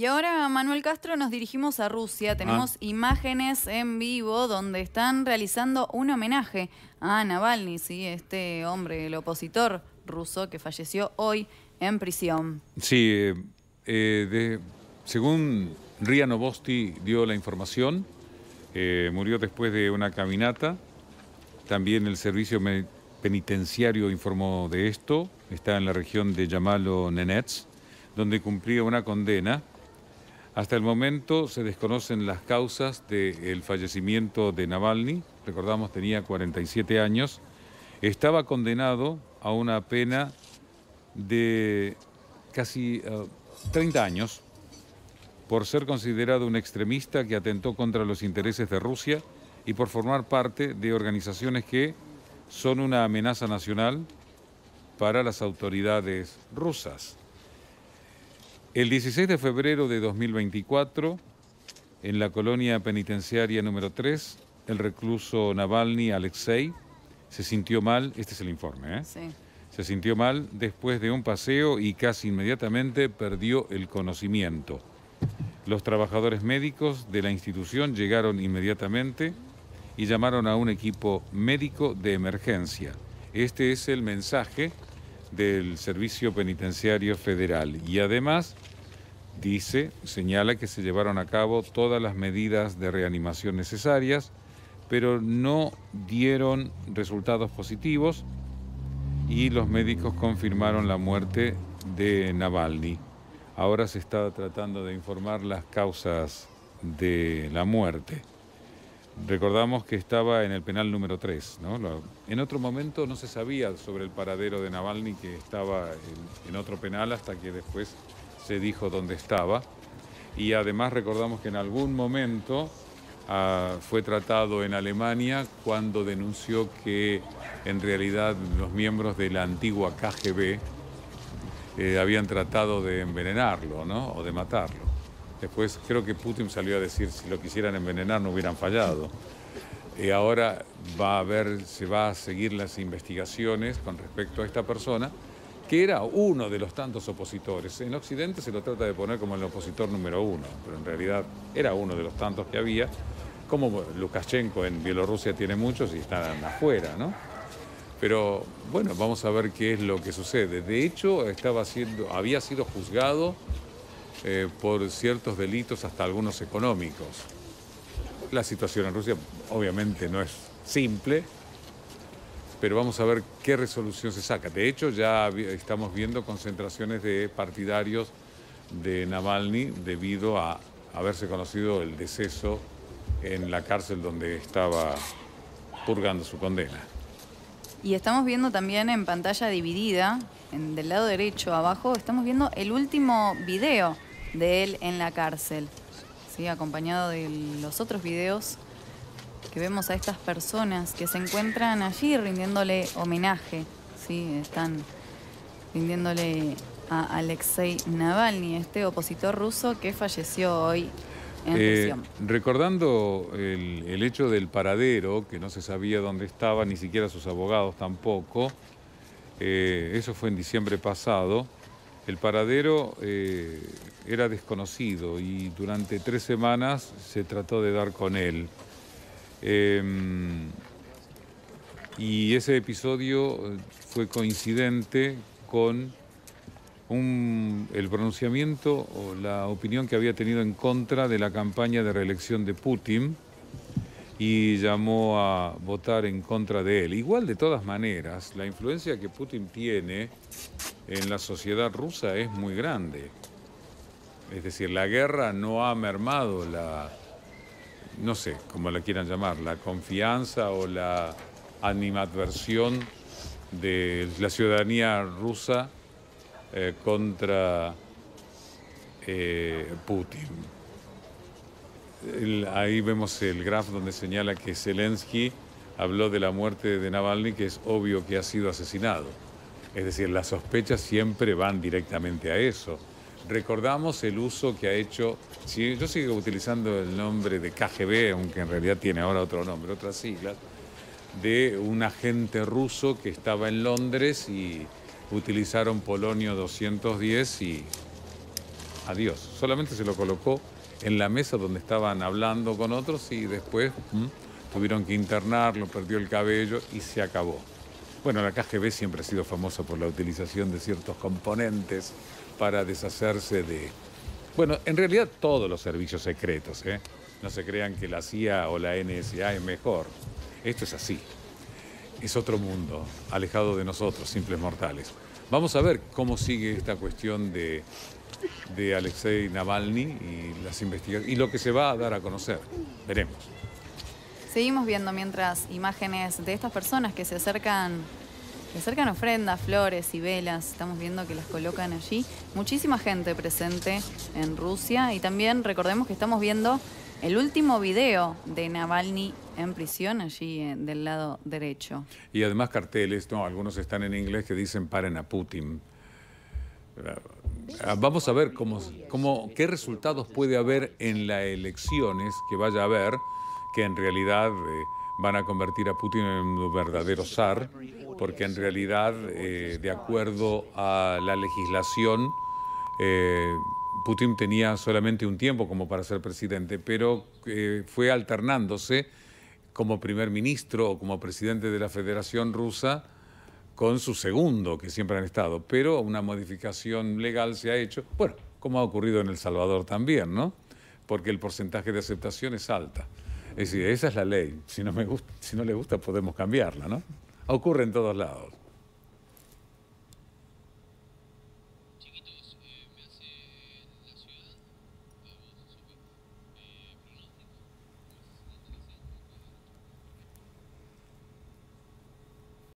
Y ahora, Manuel Castro, nos dirigimos a Rusia. Tenemos imágenes en vivo donde están realizando un homenaje a Navalny, ¿sí? Este hombre, el opositor ruso que falleció hoy en prisión. Sí, según RIA Novosti dio la información, murió después de una caminata. También el servicio penitenciario informó de esto. Está en la región de Yamalo-Nenets, donde cumplía una condena. Hasta el momento se desconocen las causas del fallecimiento de Navalny. Recordamos, tenía 47 años. Estaba condenado a una pena de casi 30 años por ser considerado un extremista que atentó contra los intereses de Rusia y por formar parte de organizaciones que son una amenaza nacional para las autoridades rusas. El 16 de febrero de 2024, en la colonia penitenciaria número 3, el recluso Navalny Alexei se sintió mal, este es el informe, Sí. Se sintió mal después de un paseo y casi inmediatamente perdió el conocimiento. Los trabajadores médicos de la institución llegaron inmediatamente y llamaron a un equipo médico de emergencia. Este es el mensaje del Servicio Penitenciario Federal y además señala que se llevaron a cabo todas las medidas de reanimación necesarias, pero no dieron resultados positivos y los médicos confirmaron la muerte de Navalny. Ahora se está tratando de informar las causas de la muerte. Recordamos que estaba en el penal número 3, ¿no? En otro momento no se sabía sobre el paradero de Navalny, que estaba en otro penal, hasta que después se dijo dónde estaba. Y además recordamos que en algún momento fue tratado en Alemania cuando denunció que en realidad los miembros de la antigua KGB habían tratado de envenenarlo, ¿no? O de matarlo. Después creo que Putin salió a decir si lo quisieran envenenar no hubieran fallado. Ahora se va a seguir las investigaciones con respecto a esta persona, que era uno de los tantos opositores. En Occidente se lo trata de poner como el opositor número 1, pero en realidad era uno de los tantos que había. Como Lukashenko en Bielorrusia tiene muchos y están afuera, ¿no? Pero bueno, vamos a ver qué es lo que sucede. De hecho, había sido juzgado por ciertos delitos, hasta algunos económicos. La situación en Rusia obviamente no es simple, pero vamos a ver qué resolución se saca. De hecho, ya estamos viendo concentraciones de partidarios de Navalny debido a haberse conocido el deceso en la cárcel donde estaba purgando su condena. Y estamos viendo también en pantalla dividida, del lado derecho abajo, estamos viendo el último video de él en la cárcel, ¿sí? Acompañado de los otros videos que vemos a estas personas que se encuentran allí rindiéndole homenaje, ¿sí? Están rindiéndole a Alexei Navalny, este opositor ruso que falleció hoy en prisión. Recordando el hecho del paradero, que no se sabía dónde estaba, ni siquiera sus abogados tampoco, eso fue en diciembre pasado. El paradero era desconocido y durante 3 semanas se trató de dar con él. Y ese episodio fue coincidente con el pronunciamiento o la opinión que había tenido en contra de la campaña de reelección de Putin y llamó a votar en contra de él. Igual, de todas maneras, la influencia que Putin tiene en la sociedad rusa es muy grande. Es decir, la guerra no ha mermado no sé cómo la quieran llamar, la confianza o la animadversión de la ciudadanía rusa contra Putin. Ahí vemos el graf donde señala que Zelensky habló de la muerte de Navalny, que es obvio que ha sido asesinado. Es decir, las sospechas siempre van directamente a eso. Recordamos el uso que ha hecho, yo sigo utilizando el nombre de KGB, aunque en realidad tiene ahora otro nombre, otras siglas, de un agente ruso que estaba en Londres y utilizaron polonio 210 y adiós. Solamente se lo colocó en la mesa donde estaban hablando con otros y después tuvieron que internarlo, perdió el cabello y se acabó. Bueno, la KGB siempre ha sido famosa por la utilización de ciertos componentes para deshacerse de... Bueno, en realidad todos los servicios secretos, ¿eh? No se crean que la CIA o la NSA es mejor. Esto es así. Es otro mundo, alejado de nosotros, simples mortales. Vamos a ver cómo sigue esta cuestión de Alexei Navalny y las investigaciones y lo que se va a dar a conocer. Veremos. Seguimos viendo mientras imágenes de estas personas que se acercan ofrendas, flores y velas. Estamos viendo que las colocan allí. Muchísima gente presente en Rusia y también recordemos que estamos viendo el último video de Navalny en prisión, allí del lado derecho. Y además carteles, no, algunos están en inglés que dicen paren a Putin. Vamos a ver qué resultados puede haber en las elecciones que vaya a haber, que en realidad van a convertir a Putin en un verdadero zar, porque en realidad, de acuerdo a la legislación, Putin tenía solamente un tiempo como para ser presidente, pero fue alternándose como primer ministro o como presidente de la Federación Rusa con su segundo, que siempre han estado, pero una modificación legal se ha hecho, bueno, como ha ocurrido en El Salvador también, ¿no? Porque el porcentaje de aceptación es alta. Es decir, esa es la ley. Si no le gusta, podemos cambiarla, ¿no? Ocurre en todos lados.